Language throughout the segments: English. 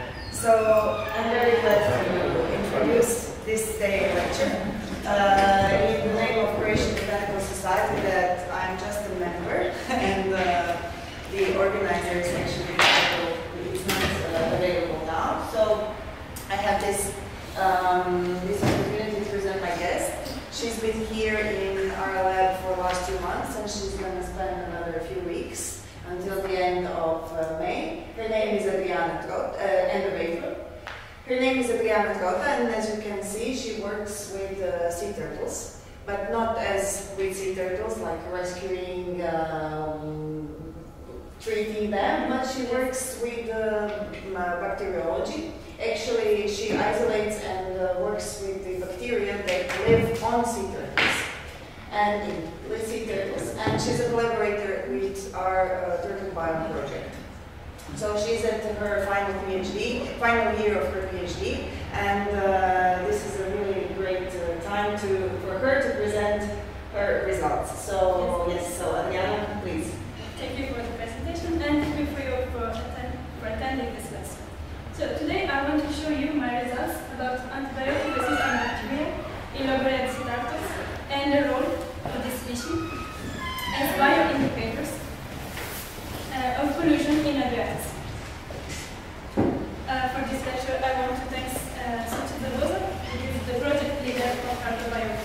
So I'm very glad to introduce this day lecture in the name of Croatian Botanical Society that I'm just a member and the organizer is actually not available now. So I have this opportunity to present my guest. She's been here in our lab for the last 2 months and she's going to spend another few weeks until the end of May. Her name is Adriana Trotta, end of April. Her name is Adriana Trotta, and as you can see, she works with sea turtles, but not as with sea turtles, like rescuing, treating them, but she works with bacteriology. Actually, she isolates and works with the bacteria that live on sea turtles and with sea turtles, and she's a collaborator with our TurtleBIOME project. So she's at her final year of her PhD, and this is a really great time for her to present her results. So yes, so Adriana, please. Thank you for the presentation, and thank you for attending this lesson. So today I want to show you my results about antibiotic-resistant bacteria in loggerhead sea turtles and the role of this species as bioindicators of pollution in Adriatics. For this lecture, I want to thank who is the project leader of TurtleBIOME.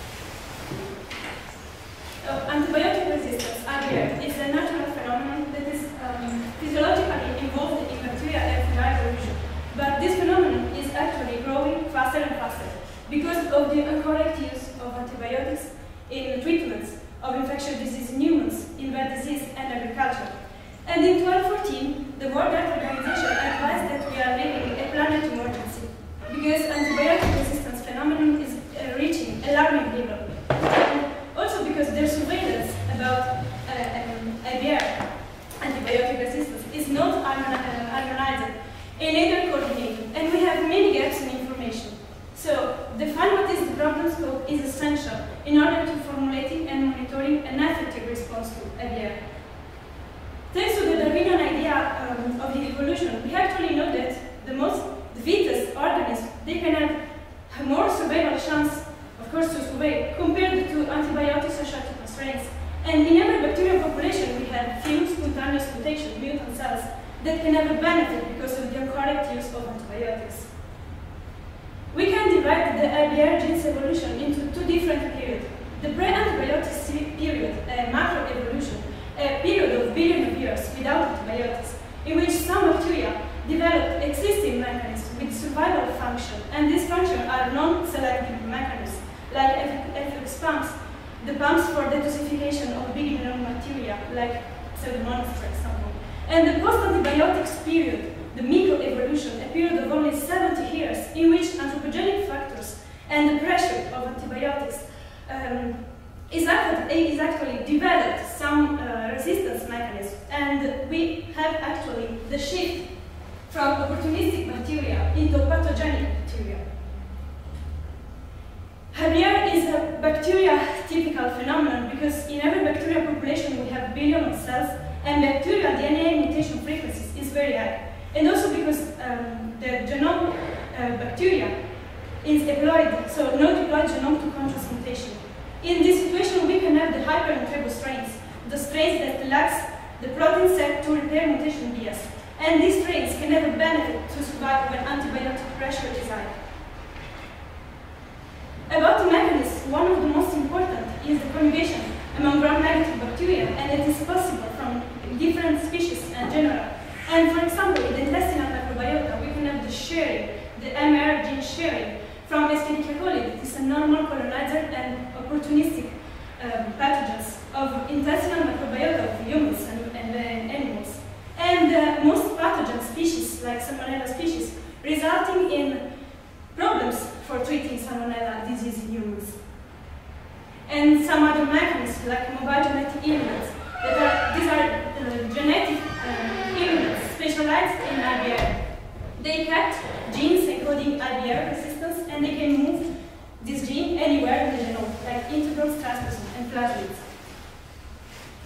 Antibiotic resistance, ABR, is a natural phenomenon that is physiologically involved in bacteria and fungi evolution. But this phenomenon is actually growing faster and faster because of the incorrect use of antibiotics in treatments of infectious disease in humans, in vet disease and agriculture. And in 2014, the World Health Organization advised that we are living a planet emergency because antibiotic resistance phenomenon is reaching alarming level. And also because their surveillance about ABR, antibiotic resistance, is not harmonized and neither coordinated, and we have many gaps in information. So, define what is the problem scope is essential in order to formulating and monitoring an effective response to ABR. Thanks to the Darwinian idea of the evolution, we actually know that the fittest organisms, they can have more survival chance, of course, to survive compared to antibiotic-associated constraints. And in every bacterial population, we have few spontaneous mutation, mutant cells, that can have a benefit because of the correct use of antibiotics. We can divide the ABR genes evolution into 2 different periods. The pre-antibiotic period, macroevolution, a period of billions of years without antibiotics, in which some bacteria developed existing mechanisms with survival function, and these functions are non-selective mechanisms, like FX pumps, the pumps for detoxification of big known bacteria, like Pseudomonas, for example. And the post-antibiotics period, the microevolution, a period of only 70 years, in which anthropogenic factors and the pressure of antibiotics is actually developed some resistance mechanisms, and we have actually the shift from opportunistic bacteria into pathogenic bacteria. ABR is a bacteria-typical phenomenon because in every bacterial population we have billions of cells, and bacterial DNA mutation frequencies is very high. And also because the genome bacteria is diploid, so no diploid genome to contrast mutation. In this situation, we can have the hyper-unstable strains, the strains that lacks the protein set to repair mutation bias. And these strains can have a benefit to survive when antibiotic pressure is high. About the mechanism, one of the most important is the conjugation among gram-negative bacteria, and it is possible from different species and genera. And for example, in the intestinal microbiota, we can have the sharing, the MR gene sharing, from Escherichia coli, that is a normal colonizer and opportunistic pathogens of intestinal microbiota of humans and animals. And most pathogen species, like Salmonella species, resulting in problems for treating Salmonella disease in humans. And some other mechanisms, like mobile genetic elements, these are genetic elements specialized in IBR. They catch genes encoding IBR resistance, and they can move this gene anywhere in the genome, like integrals, transposons, and plasmids.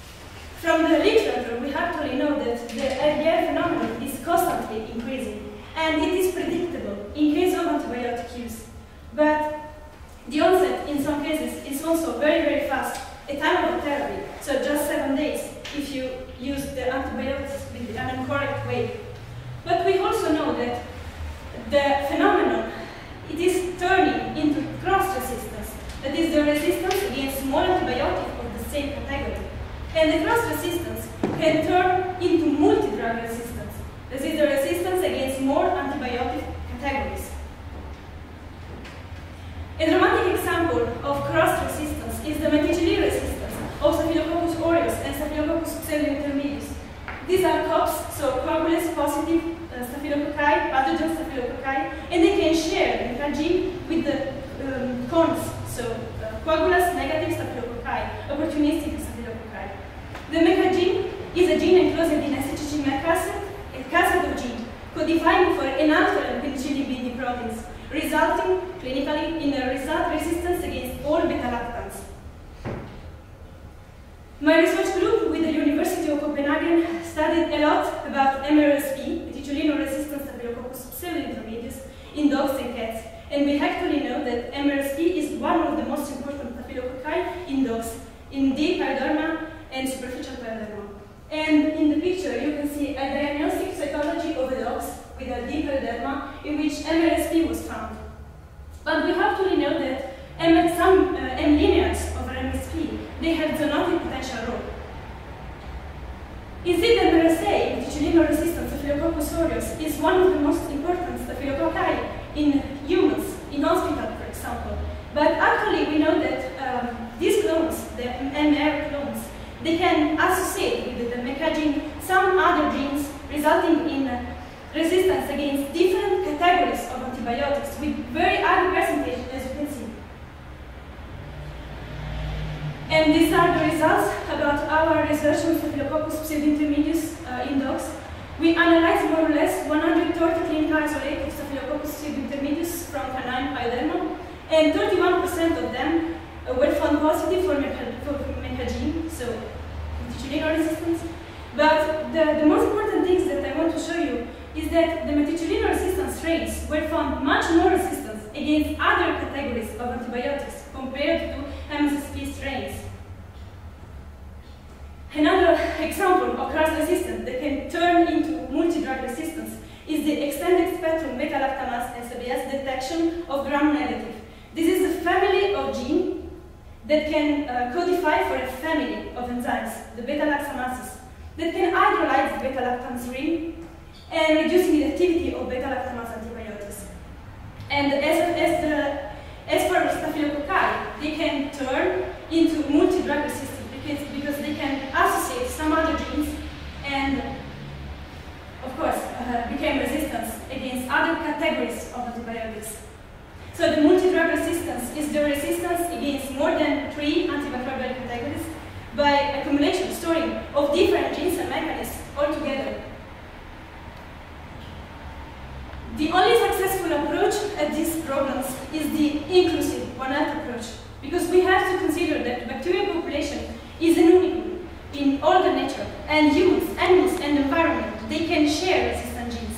From the literature, we actually know that the IBR phenomenon is constantly increasing, and it is predictable in case of antibiotic use. But the onset in some cases is also very, very fast, a time of therapy, so just 7 days if you use the antibiotics in an incorrect way. But we also know that the phenomenon, it is turning into cross-resistance, that is the resistance against small antibiotics of the same category. And the cross-resistance can turn into multi-drug resistance, that is the resistance against more antibiotic categories. A dramatic example of cross-resistance is the methicillin resistance of Staphylococcus aureus and Staphylococcus pseudointermedius. These are COPs, so coagulase positive staphylococci, pathogen staphylococci, and they can share the mecha with the cones, so coagulase negative staphylococci, opportunistic staphylococci. The mecha gene is a gene enclosed in SHG cassette, a cassette of gene, codifying for inalterable penicillin binding proteins, resulting clinically in a resistance against all beta-lactams. My research group with the University of Copenhagen studied a lot about MRSP, methicillin-resistant Staphylococcus pseudointermedius, in dogs and cats, and we actually know that MRSP is one of the most important staphylococci in dogs, in deep pyoderma and superficial pyoderma. And in the picture you can see a diagnostic cytology of the dogs with a deep pyoderma in which MRSP was found. But we actually know that some M lineages of MRSP, they have zoonotic potential role. Instead, MRSA, methicillin-resistant Staphylococcus aureus, is one of the most important staphylococci in humans, in hospital, for example. But actually, we know that these clones, the MR clones, they can associate with the mecha gene some other genes, resulting in resistance against different categories of antibiotics with very high percentage, as you can see. And these are the results about our research on Staphylococcus pseudointermedius in dogs. We analyzed more or less 130 clinical isolates of Staphylococcus pseudointermedius from canine pyoderma, and 31% of them were found positive for mecha gene, so methicillin resistance. But the most important things that I want to show you is that the methicillin resistant strains were found much more resistant against other categories of antibiotics compared to MSSP strains. Another example of cross-resistance that can turn into multi-drug resistance is the extended spectrum beta-lactamase SBS detection of gram-negative. This is a family of genes that can codify for a family of enzymes, the beta-lactamases, that can hydrolyze the beta-lactam ring and reducing the activity of beta-lactamase antibiotics. And as for staphylococci, they can turn into multi-drug resistance because they can associate some other genes and, of course, become resistant against other categories of antibiotics. So the multi-drug resistance is the resistance against more than 3 antimicrobial categories by accumulation, storing of different genes and mechanisms altogether. The only successful approach at these problems is the inclusive One Health approach, because we have to consider that bacterial population is an unicum in all the nature, and humans, animals, and environment, they can share resistant genes.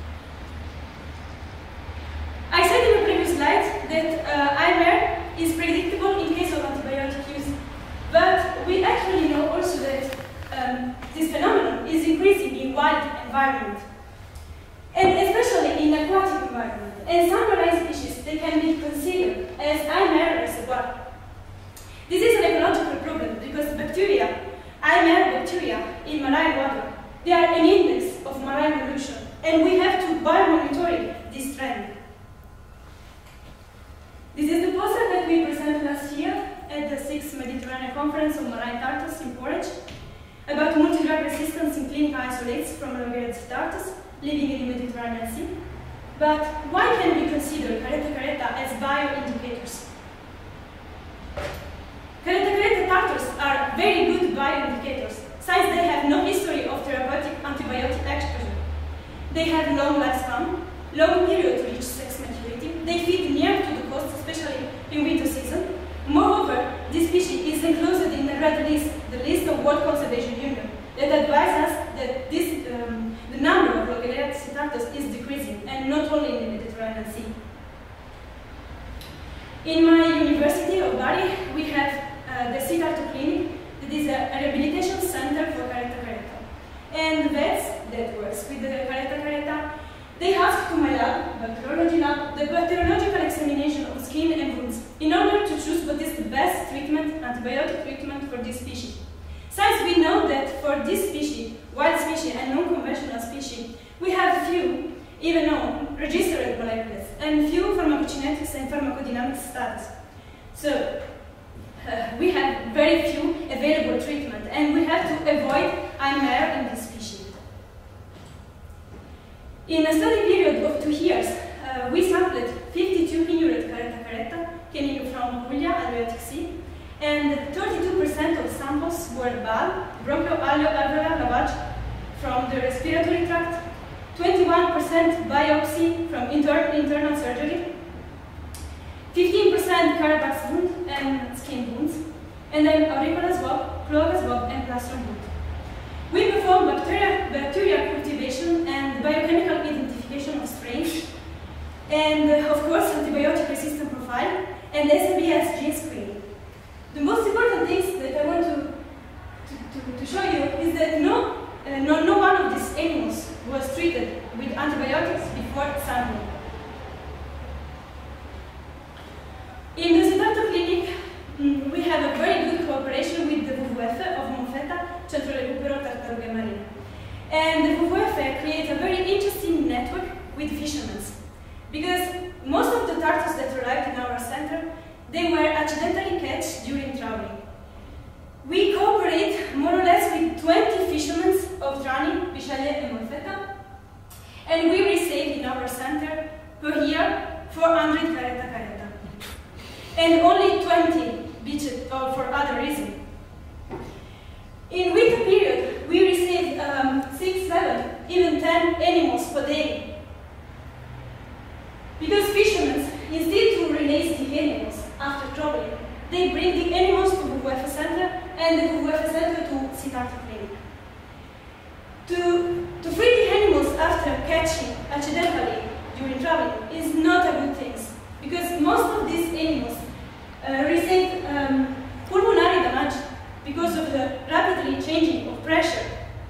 I said in the previous slide that IMR is predictable in case of antibiotic use, but we actually know also that this phenomenon is increasing in wild environment, and especially in aquatic environment. And some marine species, they can be considered as IMR reservoir. This is an ecological problem because bacteria, IMR bacteria in marine water, they are an index of marine pollution, and we have to biomonitor this trend. This is the poster that we presented last year at the 6th Mediterranean Conference on Marine Turtles in Porridge about multi-drug resistance in clinical isolates from loggerhead turtles living in the Mediterranean Sea. But why can we consider caretta as bioindicators? Caretta turtles are very good bioindicators, since they have no history of therapeutic antibiotic exposure. They have long lifespan, long period to reach sex maturity, they feed near to the coast, especially in winter season. Moreover, this species is enclosed in the red list, the list of World Conservation Union, that advises us that the number of loggerheads Citartus is decreasing, and not only in the Mediterranean Sea. In my University of Bari, we have the Citartus Clinic, that is a rehabilitation center for caretta caretta. And vets that works with the caretta caretta, they asked to my lab, bacteriology lab, the bacteriological examination of skin and wounds in order to choose what is the best treatment, antibiotic treatment for this species. Since we know that for this species, wild species and non-conventional species, we have few, even known, registered molecules, and few pharmacokinetics and pharmacodynamic studies. So, we have very few available treatment, and we have to avoid AMR in this species. In a study period of 2 years, we sampled 52 inured caretta caretta, coming from Puglia, Adriatic Sea, and 32% of samples were BAL, bronchoalveolar lavage from the respiratory tract, 21% biopsy from internal surgery, 15% carapax wound and skin wounds, and then auricular swab, cloaca swab, and plastron wound. We perform bacteria cultivation and biochemical identification of strains, and of course antibiotic-resistant profile and SBS gene screening. The most important things that I want to show you is that no one of these animals was treated with antibiotics before sampling. In the Citartus Clinic, we have a very good cooperation with the WWF of Monfetta, Centro Recupero Tartarughe Marine. And the WWF creates a very interesting network with fishermen, because most of the turtles that arrived in our center, they were accidentally caught during traveling. We cooperate more or less with 20 fishermen of Trani, Bisceglie, and Monfetta, and we receive in our center per year 400 caretta caretta, and only 20 beached for other reasons. In winter period, we receive 6, 7, even 10 animals per day. Because fishermen, instead to release the animals after traveling, they bring the animals to the WWF center and the WWF center to Citartus Clinic. To free the animals after catching accidentally during traveling is not a good thing, because most of these animals receive pulmonary damage because of the rapidly changing of pressure.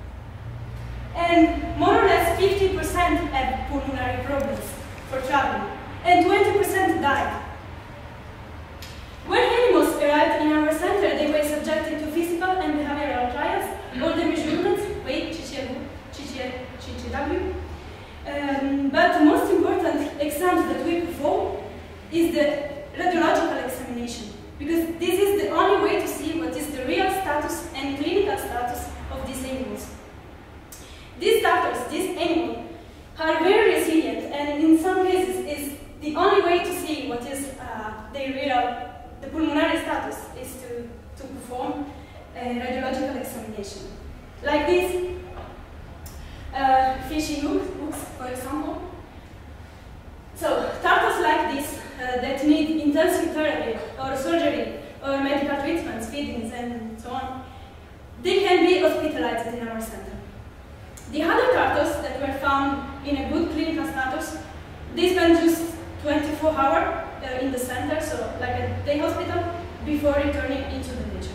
And more or less 50% have pulmonary problems for traveling, and 20% died. When animals arrived in our center, they were subjected to physical and behavioral trials, all the measurements, weight, CCW. But the most important exam that we perform is the radiological examination, because this is the only way to see what is the real status and clinical status of these animals. These turtles, these animals, are very resilient, and in some cases is the only way to see what is the pulmonary status is to perform a radiological examination. Like this fishy hooks, for example. So turtles like this that need intensive therapy or surgery or medical treatments, feedings, and so on, they can be hospitalized in our center. The other turtles that were found in a good clinical status, they spend just 24 hours in the center, so like a day hospital, before returning into the nature.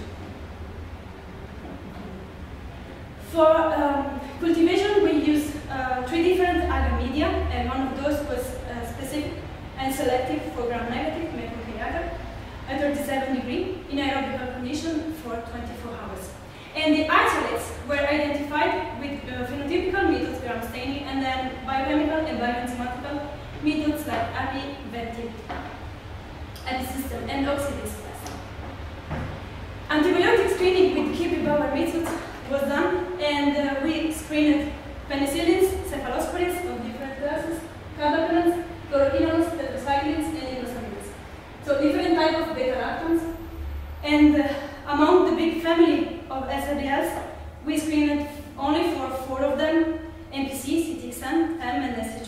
For cultivation, we use 3 different agar media, and one of those was specific and selective for gram-negative mercury agar at 37 degrees in aerobic condition for 24 hours. And the isolates were identified with phenotypical methods, gram staining, and then biochemical and bioenzymatical methods like API, VETI, system, and oxidase test. Antibiotic screening with Kirby-Bauer methods was done, and we screened penicillins, cephalosporins of different classes, carbapenems, chloroquinones, tetracyclines, and inosamines. So different types of beta-lactams. And among the big family of SRBLs, we screened only for 4 of them, MPC, CTXN, M, and SH2.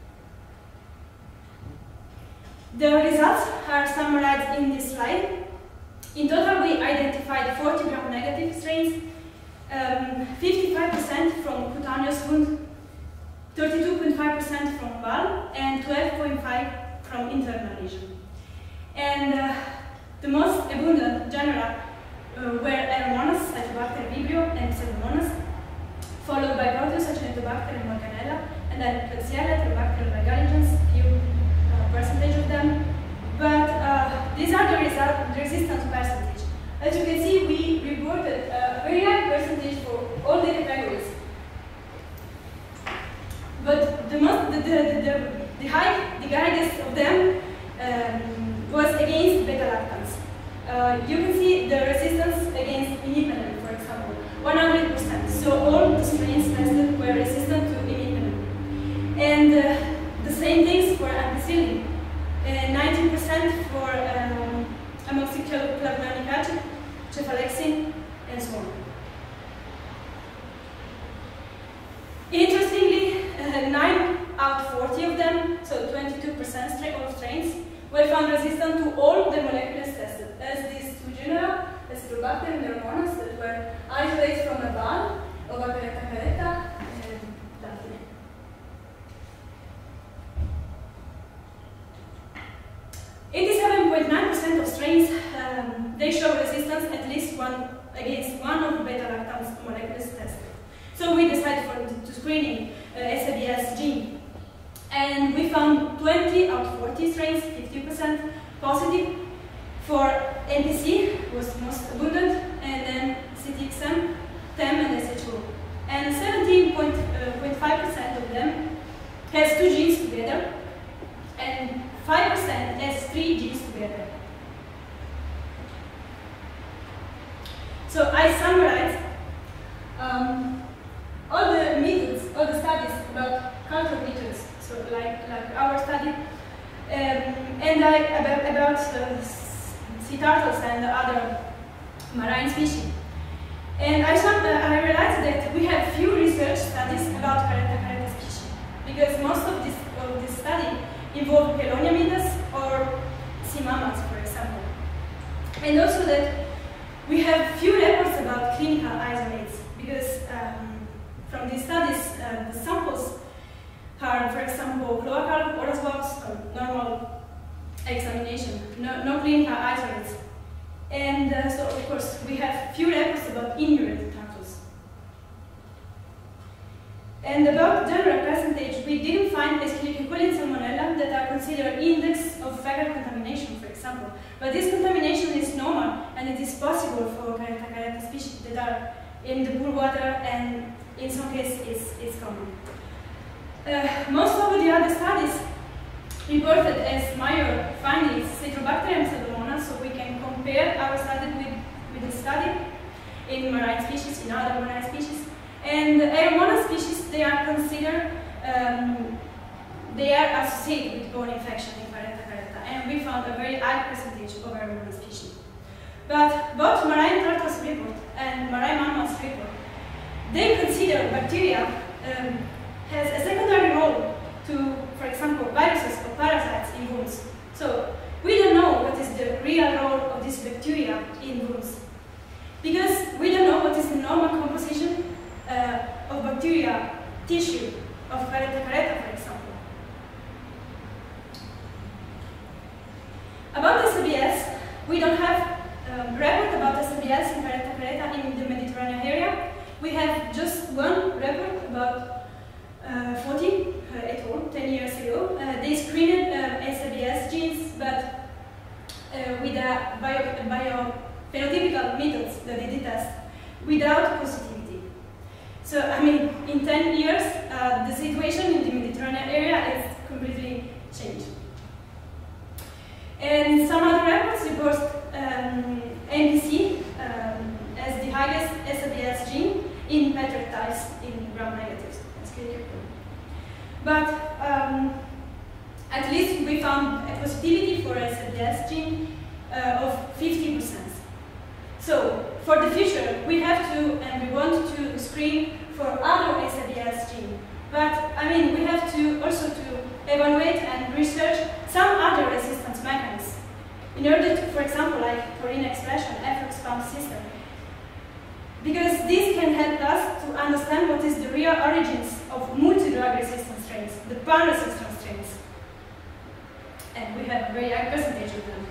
The results are summarized in this slide. In total, we identified 40 gram-negative strains, 55% from cutaneous wound, 32.5% from BAL, and 12.5% from internal lesion. And the most abundant genera were Aeromonas, Cytobacter vibrio, and Pseudomonas, followed by Proteus, Acinetobacter, and Morganella, and then Klebsiella, Heterobacter, and Megaligens, few percentage of them. But these are the resistance percentage. As you can see, we reported a very high percentage for all the categories. But the highest of them was against beta-lactams. You can see the resistance against imipenem, for example, 100%. So all the strains tested were resistant to imipenem. And the same things for ampicillin. 19% for amoxicillin acid, cefalexin, and so on. Interestingly, 9 out of 40 of them, so 22% of strains, were found resistant to all the molecules tested, as these two genera, Acinetobacter and Aeromonas, that were isolated from a BAL, Ovacaretta caretta, and Daphne. .9% of strains, they show resistance at least against one of the beta-lactams molecules tested. So we decided to screening SABS gene. And we found 20 out of 40 strains, 50% positive. For NPC was most abundant, and then CTXM, TEM, and SHO. And 17.5% of them has 2 genes together, and 5% has 3 genes together. So I summarized all the methods, all the studies about culture methods, so like our study, and about sea turtles and other marine species. And I realized that we have few research studies about caretta species, because most of this study involve Chelonia midas or sea mammals, for example. And also that we have few reports about clinical isolates, because from these studies, the samples are, for example, cloacal or swabs, normal examination, no clinical isolates. And so, of course, we have few reports about injured turtles. And about general percentage, we didn't find Escherichia coli and Salmonella that are considered index of fecal contamination, for example. But this contamination is normal, and it is possible for caretta species that are in the pool water, and in some cases it's common. Most of the other studies reported as major findings Citrobacter and Pseudomonas, so we can compare our study with the study in marine species, in other marine species. And the Aeromonas species, they are considered, they are associated with bone infection in caretta, and we found a very high percentage of Aeromonas species. But both marine turtles report and marine mammals report, they consider bacteria has a secondary role to, for example, viruses or parasites in wounds. So we don't know what is the real role of this bacteria in wounds, because we don't know what is the normal composition of bacteria tissue of caretta, for example. About SABS, we don't have report about SABS in caretta in the Mediterranean area. We have just one report about 40 et al. 10 years ago. They screened SABS genes, but with a biophenotypical methods that they did test without positivity. So, I mean, in 10 years, the situation in the Mediterranean area is completely changed. And some other reports report NPC as the highest SABS gene in petrictiles in gram-negatives. But at least we found a positivity for SABS gene of 50%. So for the future, we have to, and we want to screen for other SABS gene. But I mean, we have to also to evaluate and research some other resistance mechanisms in order to, for example, like protein expression, efflux pump system. because this can help us to understand what is the real origins of multi-drug resistant strains, the pan-resistant strains. And we have a very high percentage of them.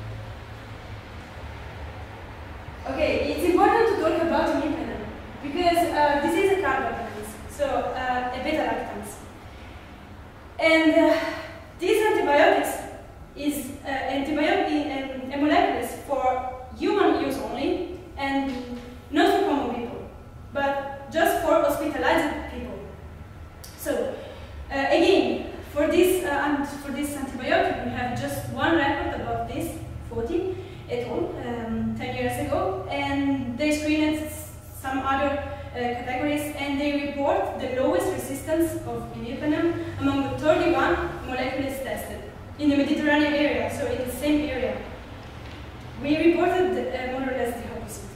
Okay, it's important to talk about imipenem, because this is a carbapenems, so a beta-lactams. And these antibiotics is molecules for human use only and not for common people, but just for hospitalized people. So again, for this antibiotic, we have just one record about this, 40 et al. 10 years ago, and they screened some other categories, and they report the lowest resistance of imipenem among the 31 molecules tested in the Mediterranean area, so in the same area. We reported more or less the opposite.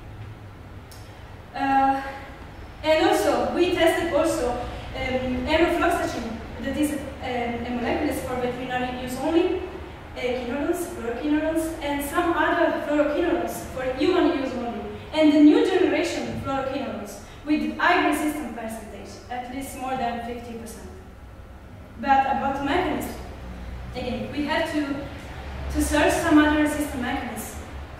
And also, we tested also enrofloxacin, that is a molecule for veterinary use only, quinolones, fluoroquinolones, and some other fluoroquinolones for human use only, and the new generation fluoroquinolones with high resistance percentage, at least more than 50%. But about the mechanism, again, we have to search some other resistant mechanisms.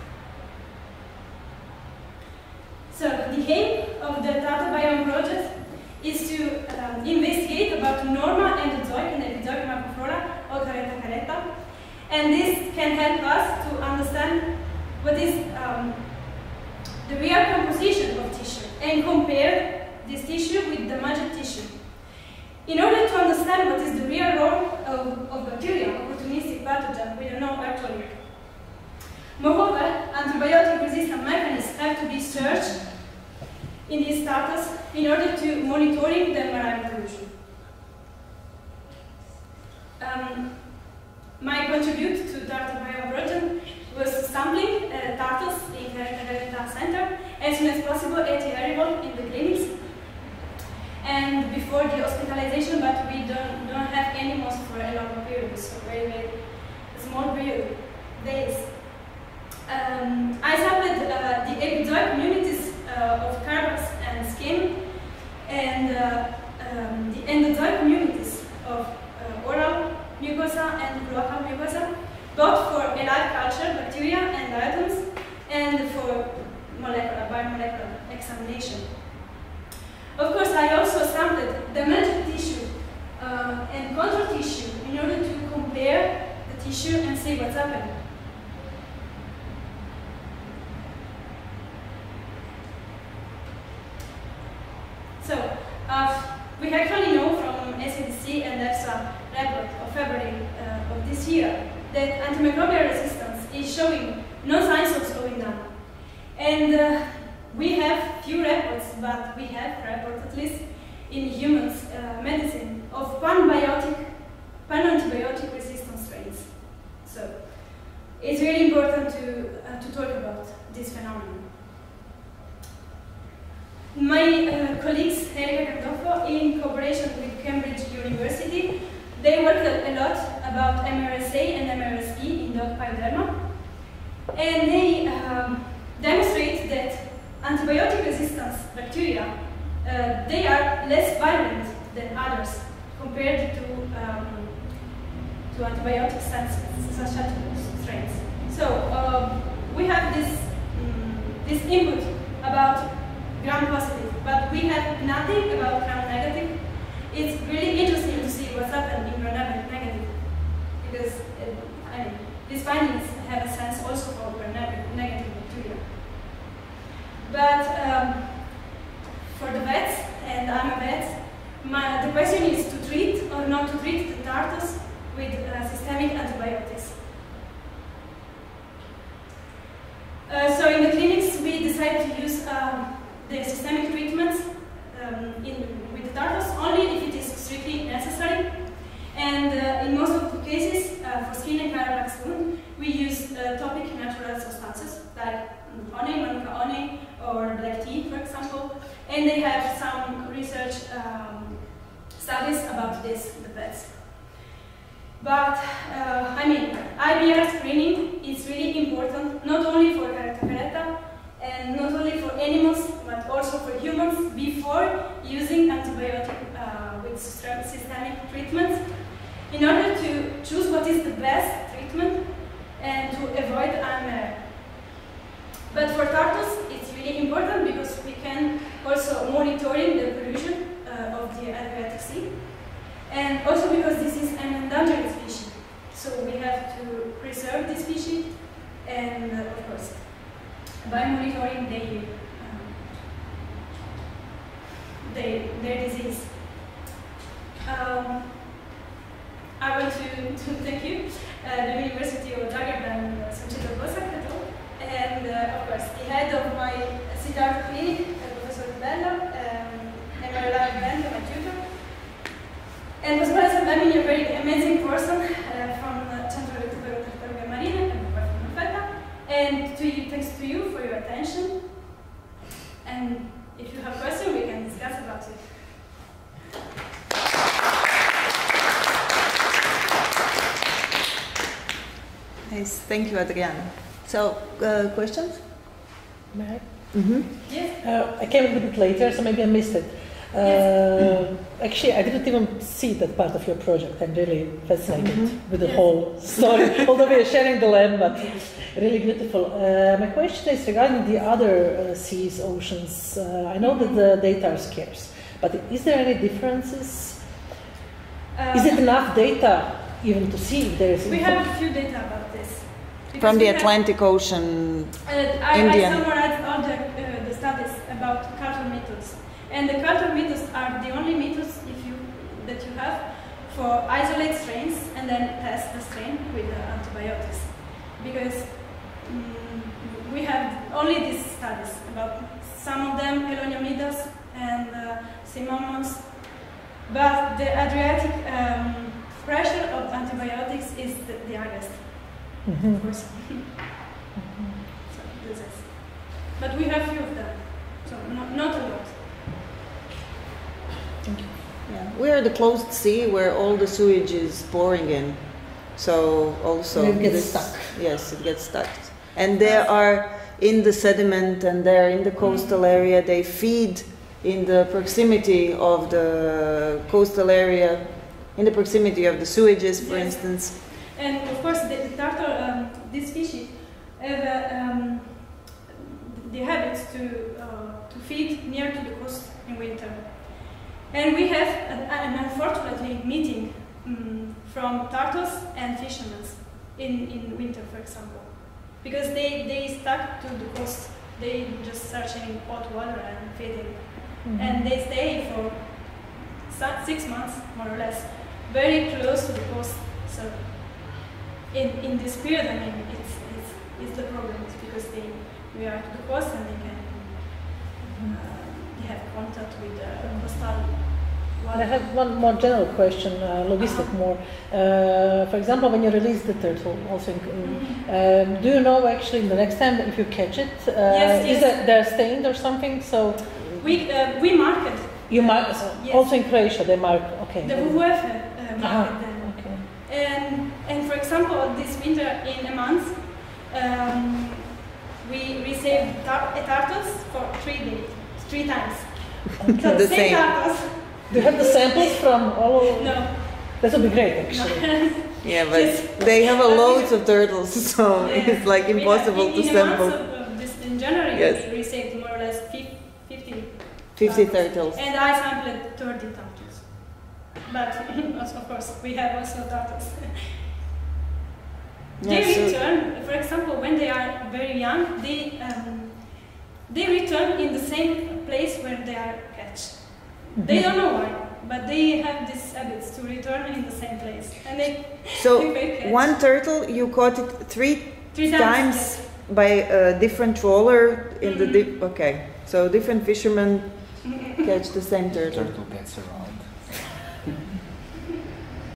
So the aim of the TurtleBIOME project is to investigate about normal endozoic and epizoic microflora of caretta, and this can help us to understand what is the real composition of tissue and compare this tissue with the magic tissue. In order to understand what is the real role of bacteria, opportunistic pathogen, we don't know actually. Moreover, antibiotic-resistant mechanisms have to be searched in this status in order to monitoring the marine evolution. My contribution to the TurtleBIOME project was sampling turtles in Caretta Center as soon as possible at the arrival in the clinics and before the hospitalization, but we don't have animals for a long period, so very small period, days. I sampled the epizoic communities of carpus and skin and the endozoic communities of oral mucosa and cloacal mucosa, both for alive culture, bacteria and diatoms, and for biomolecular examination. Of course, I also sampled the magic tissue and control tissue in order to compare the tissue and see what's happening. So, we actually know from SCDC and EFSA report of February of this year that antimicrobial resistance is showing no signs of slowing down. And we have few reports, but we have reports at least in humans medicine of pan-antibiotic resistant strains. So it's really important to talk about this phenomenon. My colleagues, Erika Cardofo, in cooperation with Cambridge University, they worked a lot about MRSA and MRSP in dog pyoderma, and they demonstrate that antibiotic resistance bacteria, they are less virulent than others compared to antibiotic susceptible strains. So we have this input about gram-positive, but we have nothing about gram-negative. It's really interesting to see what's happened in gram-negative, because these findings have a sense also for gram-negative bacteria. But for the vets, and I'm a vet, the question is to treat or not to treat the turtles with systemic antibiotics. So in the clinics, we decided to use the systemic treatments with the turtles only if it is strictly necessary. And in most of the cases, for skin and parallax wound, we use topic natural substances like honey, manuka honey, or black tea, for example. And they have some research studies about this in the pets. But IBR screening is really important, not only for caretta and not only for animals but also for humans before using antibiotic with systemic treatments, in order to choose what is the best treatment and to avoid AMR. But for turtles, it's really important because we can also monitoring the pollution of the Adriatic Sea, and also because this is an endangered species, so we have to preserve this species, and of course, by monitoring their disease. I want to thank you, the University of Bari and and of course the head of my CTAR clinic, Professor Bello, and my lab friend, my tutor. And as well as I'm a very amazing person from Centro Recupero Marine and from Feta. And thanks to you for your attention. And if you have questions, we can discuss about it. Nice, thank you, Adriana. So, questions? May I? Mm-hmm. Yes. I came a little bit later, so maybe I missed it. Yes. Actually, I didn't even see that part of your project. I'm really fascinated with the whole story, although we are sharing the land, but really beautiful. My question is regarding the other seas, oceans. I know that the data are scarce, but is there any differences? Is it enough data even to see if there is? We have a few data about this. From the Atlantic Ocean, Indian. I summarized all the studies about culture methods. And the culture methods are the only methods that you have for isolate strains and then test the strain with the antibiotics. Because we have only these studies about some of them, Heloniamidas and Cymomons, but the Adriatic pressure of antibiotics is the highest, of course. So this is. But we have few of them, so not a lot. Thank you. Yeah. We are the closed sea where all the sewage is pouring in, so also it gets stuck. Yes, it gets stuck. And they are in the sediment and they're in the coastal area. They feed in the proximity of the coastal area, in the proximity of the sewages, for instance. And of course, the turtle, this species, have the habits to feed near to the coast in winter. And we have an unfortunately meeting from turtles and fishermen in winter, for example, because they stuck to the coast. They just searching hot water and feeding, and they stay for 6 months more or less, very close to the coast. So in this period, I mean, it's the problem. It's because we are to the coast and they can they have contact with the coastal water. I have one more general question, logistic more. For example, when you release the turtle, also do you know actually the next time if you catch it, is they're stained or something? So we mark it. You mark also in Croatia. They mark. Okay. The WWF market them. Okay. And for example, this winter in a month, we received turtles for 3 days, 3 times. So the same turtles. Do you have the samples from all over? No. That would be great, actually. Yeah, but they have loads of turtles, so it's like impossible to sample. In January, we received more or less 50 turtles. And I sampled 30 turtles. But of course, we have also turtles. They return, for example, when they are very young, they return in the same place where they are catched. They don't know why, but they have this habit to return in the same place. And one turtle, you caught it three times by a different trawler in the okay. So different fishermen catch the same turtle. Turtle gets around.